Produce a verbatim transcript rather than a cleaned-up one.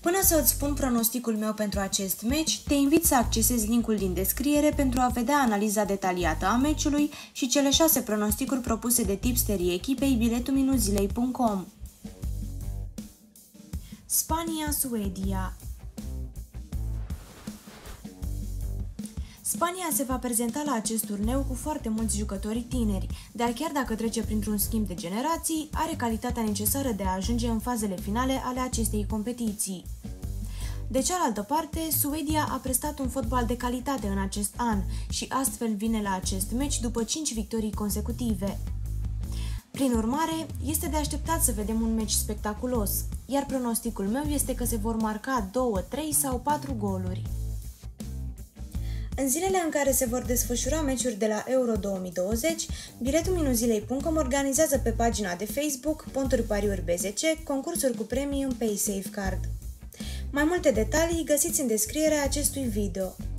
Până să îți spun pronosticul meu pentru acest meci, te invit să accesezi linkul din descriere pentru a vedea analiza detaliată a meciului și cele șase pronosticuri propuse de tipsterii echipei biletul minuzilei punct com. Spania-Suedia. Spania se va prezenta la acest turneu cu foarte mulți jucători tineri, dar chiar dacă trece printr-un schimb de generații, are calitatea necesară de a ajunge în fazele finale ale acestei competiții. De cealaltă parte, Suedia a prestat un fotbal de calitate în acest an și astfel vine la acest meci după cinci victorii consecutive. Prin urmare, este de așteptat să vedem un meci spectaculos, iar pronosticul meu este că se vor marca două, trei sau patru goluri. În zilele în care se vor desfășura meciuri de la Euro două mii douăzeci, biletul minuzilei punct com organizează pe pagina de Facebook Ponturi Pariuri B Z C concursuri cu premii în Pay Safe Card. Mai multe detalii găsiți în descrierea acestui video.